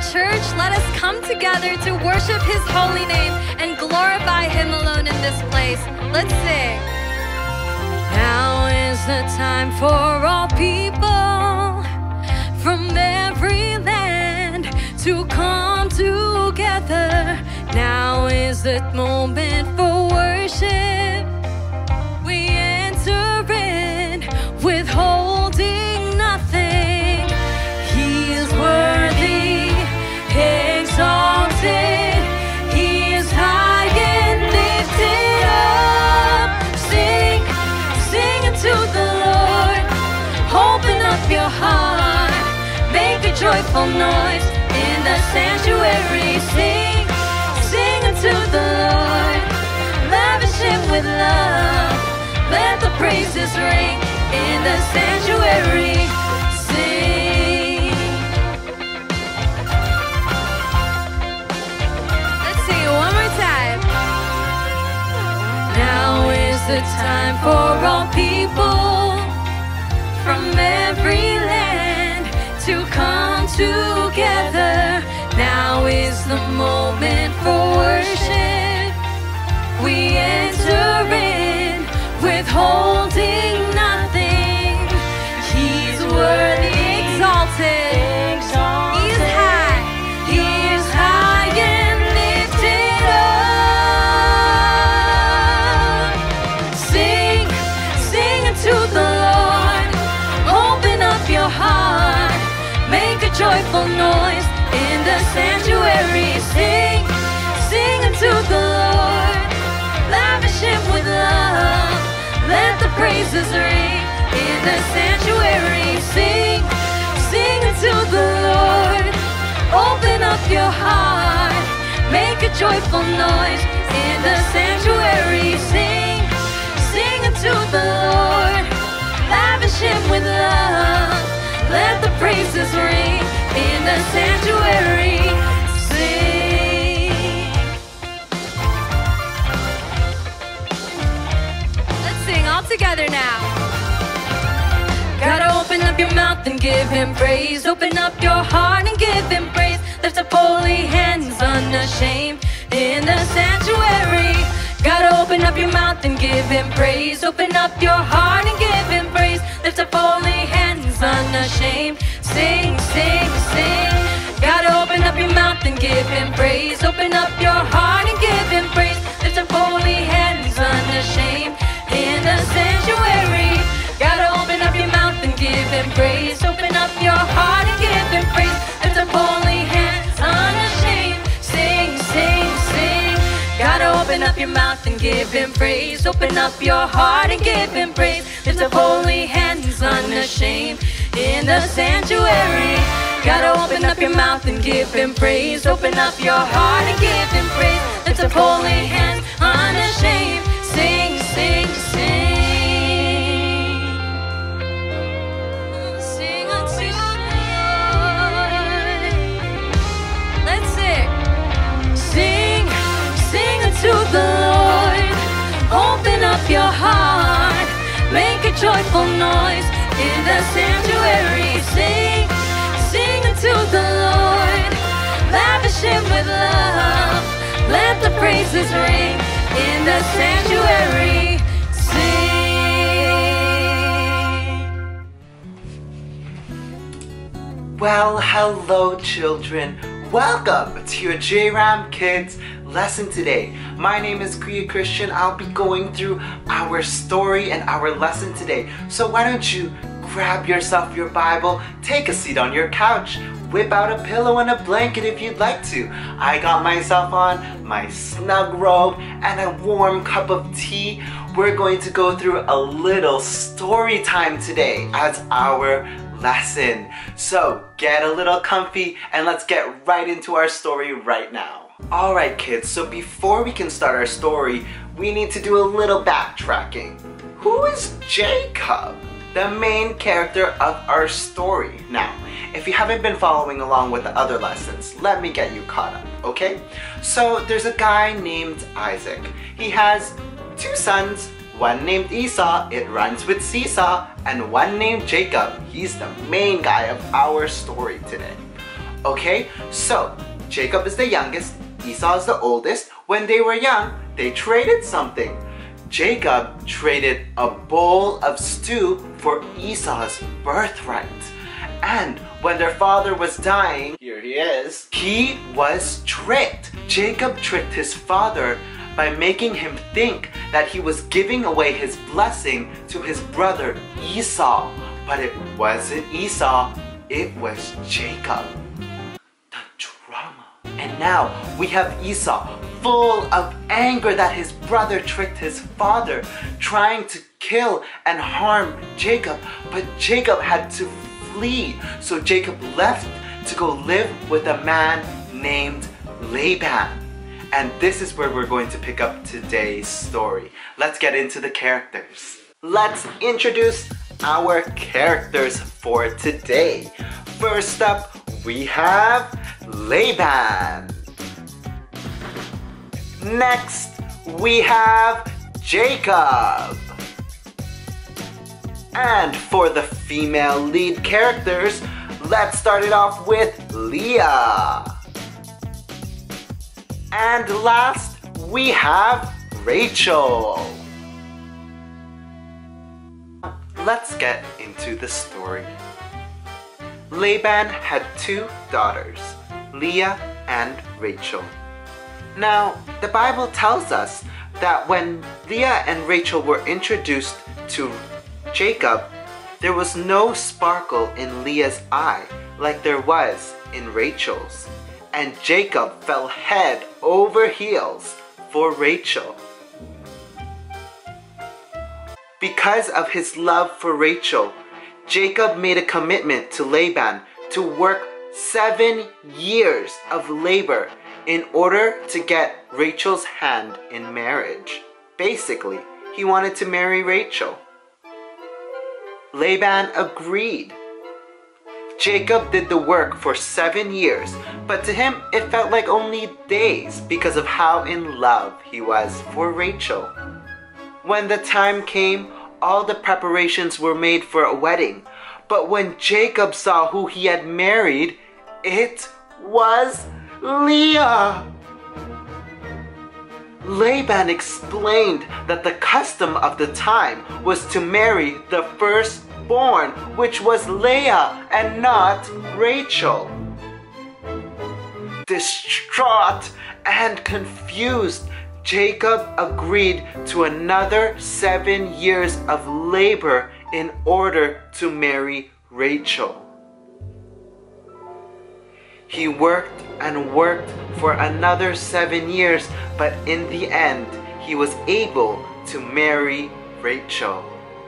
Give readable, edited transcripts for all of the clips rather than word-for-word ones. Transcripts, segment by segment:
church, let us come together to worship His holy name and glorify Him alone in this place. Let's sing. Now is the time for all people from every land to come together. Now is the moment for worship. We enter in withholding nothing. He is worthy, exalted. He is high and lifted up. Sing, sing unto the Lord. Open up your heart. Make a joyful noise in the sanctuary. Sing, sing unto the Lord. Lavish Him with love. Let the praises ring in the sanctuary. Sing. Let's sing it one more time. Now is the time for all people from every land to come together. Now is the moment for worship. We enter in withholding nothing. He's worthy, exalted. He is high. He is high and lifted up. Sing, sing unto the Lord. Open up your heart. Make a joyful noise in the sanctuary. Sing, sing unto the Lord. Lavish Him with love. Let the praises ring in the sanctuary. Sing, sing unto the Lord. Open up your heart. Make a joyful noise in the sanctuary. Sing, sing unto the Lord. Lavish Him with love. Let the praises ring in the sanctuary. Sing. Let's sing all together now. Gotta open up your mouth and give Him praise. Open up your heart and give Him praise. Lift up holy hands unashamed in the sanctuary. Gotta open up your mouth and give Him praise. Open up your heart and give Him praise. Lift up holy hands unashamed. Sing, sing, sing. Gotta open up your mouth and give Him praise. Open up your heart and give Him praise. Lift up holy hands unashamed in the sanctuary. Gotta open up your mouth and give Him praise. Open up your heart and give Him praise. Lift up holy hands unashamed. Sing, sing, sing. Gotta open up your mouth and give Him praise. Open up your heart and give Him praise. Lift up holy hands unashamed in the sanctuary. Gotta open up your mouth and give Him praise. Open up your heart and give Him praise. Lift up holy hands unashamed. Sing, sing, sing. Sing unto the Lord. Let's sing. Sing, sing unto the Lord. Open up your heart. Make a joyful noise in the sanctuary. Sing, sing unto the Lord. Lavish Him with love. Let the praises ring in the sanctuary. Sing. Well, hello children. Welcome to your JRAM Kids lesson today. My name is Kuya Christian. I'll be going through our story and our lesson today. So why don't you grab yourself your Bible, take a seat on your couch, whip out a pillow and a blanket if you'd like to. I got myself on my snug robe and a warm cup of tea. We're going to go through a little story time today as our lesson. So get a little comfy and let's get right into our story right now. Alright kids, so before we can start our story, we need to do a little backtracking. Who is Jacob? The main character of our story. Now, if you haven't been following along with the other lessons, let me get you caught up, okay? So there's a guy named Isaac. He has two sons, one named Esau, it rhymes with seesaw, and one named Jacob. He's the main guy of our story today. Okay, so Jacob is the youngest, Esau is the oldest. When they were young, they traded something. Jacob traded a bowl of stew for Esau's birthright. And when their father was dying, here he is, he was tricked. Jacob tricked his father by making him think that he was giving away his blessing to his brother Esau. But it wasn't Esau, it was Jacob. The drama. And now we have Esau full of anger that his brother tricked his father, trying to kill and harm Jacob. But Jacob had to flee. So Jacob left to go live with a man named Laban. And this is where we're going to pick up today's story. Let's get into the characters. Let's introduce our characters for today. First up, we have Laban. Next, we have Jacob. And for the female lead characters, let's start it off with Leah. And last, we have Rachel. Let's get into the story. Laban had two daughters, Leah and Rachel. Now, the Bible tells us that when Leah and Rachel were introduced to Jacob, there was no sparkle in Leah's eye like there was in Rachel's. And Jacob fell head over heels for Rachel. Because of his love for Rachel, Jacob made a commitment to Laban to work 7 years of labor in order to get Rachel's hand in marriage. Basically, he wanted to marry Rachel. Laban agreed. Jacob did the work for 7 years, but to him it felt like only days because of how in love he was for Rachel. When the time came, all the preparations were made for a wedding, but when Jacob saw who he had married, it was Leah. Laban explained that the custom of the time was to marry the firstborn, which was Leah and not Rachel. Distraught and confused, Jacob agreed to another 7 years of labor in order to marry Rachel. He worked and worked for another 7 years, but in the end, he was able to marry Rachel.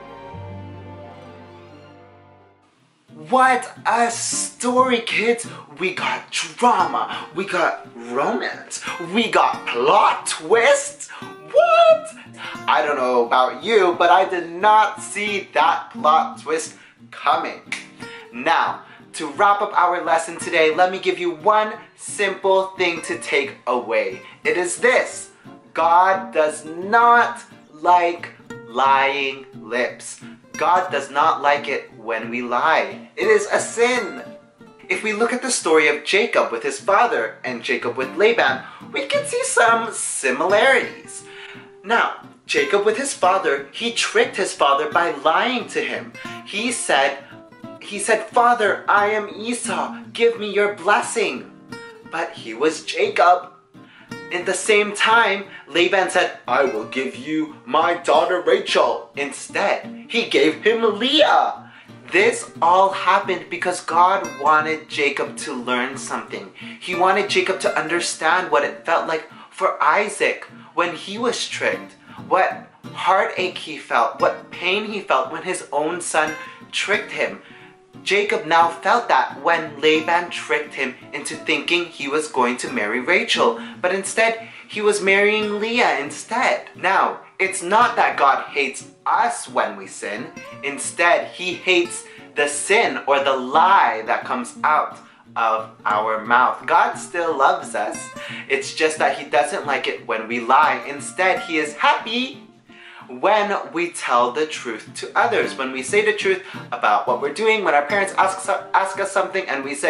What a story, kids! We got drama, we got romance, we got plot twists. What? I don't know about you, but I did not see that plot twist coming. Now, to wrap up our lesson today, let me give you one simple thing to take away. It is this: God does not like lying lips. God does not like it when we lie. It is a sin. If we look at the story of Jacob with his father and Jacob with Laban, we can see some similarities. Now, Jacob with his father, he tricked his father by lying to him. He said, "Father, I am Esau, give me your blessing." But he was Jacob. At the same time, Laban said, "I will give you my daughter Rachel." Instead, he gave him Leah. This all happened because God wanted Jacob to learn something. He wanted Jacob to understand what it felt like for Isaac when he was tricked, what heartache he felt, what pain he felt when his own son tricked him. Jacob now felt that when Laban tricked him into thinking he was going to marry Rachel, but instead he was marrying Leah instead. Now, it's not that God hates us when we sin. Instead, he hates the sin or the lie that comes out of our mouth. God still loves us. It's just that he doesn't like it when we lie. Instead, he is happy when we tell the truth to others, when we say the truth about what we're doing, when our parents ask us something and we say,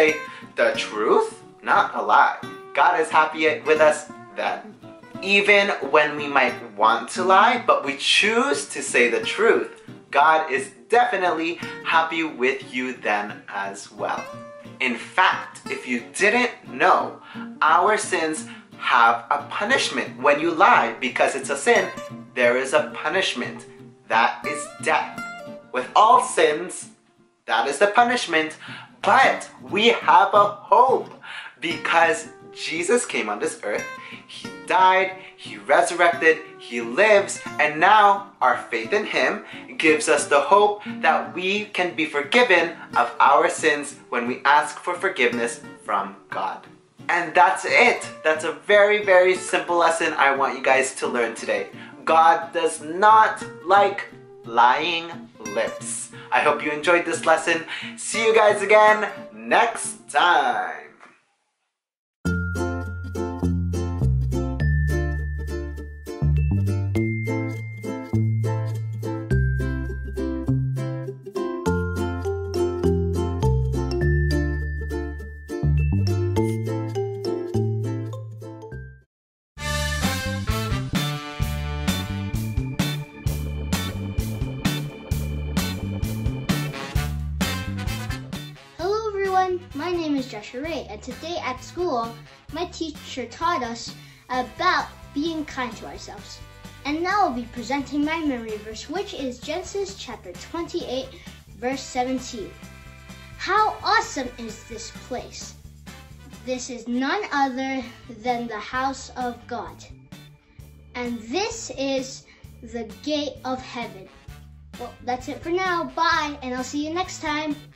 the truth, not a lie. God is happy with us then. Even when we might want to lie, but we choose to say the truth, God is definitely happy with you then as well. In fact, if you didn't know, our sins have a punishment. When you lie because it's a sin, there is a punishment. That is death. With all sins, that is the punishment. But we have a hope because Jesus came on this earth. He died, He resurrected, He lives, and now our faith in Him gives us the hope that we can be forgiven of our sins when we ask for forgiveness from God. And that's it. That's a very, very simple lesson I want you guys to learn today. God does not like lying lips. I hope you enjoyed this lesson. See you guys again next time. My name is Joshua Ray, and today at school, my teacher taught us about being kind to ourselves. And now I'll be presenting my memory verse, which is Genesis chapter 28, verse 17. How awesome is this place? This is none other than the house of God. And this is the gate of heaven. Well, that's it for now. Bye, and I'll see you next time.